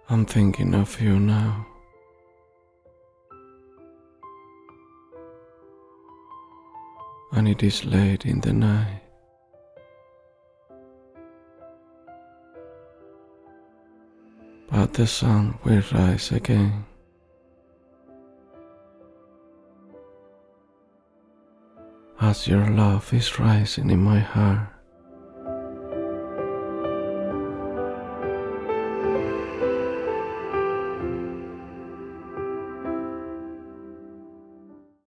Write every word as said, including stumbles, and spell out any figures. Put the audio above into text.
I'm thinking of you now. And it is late in the night. But the sun will rise again. As your love is rising in my heart.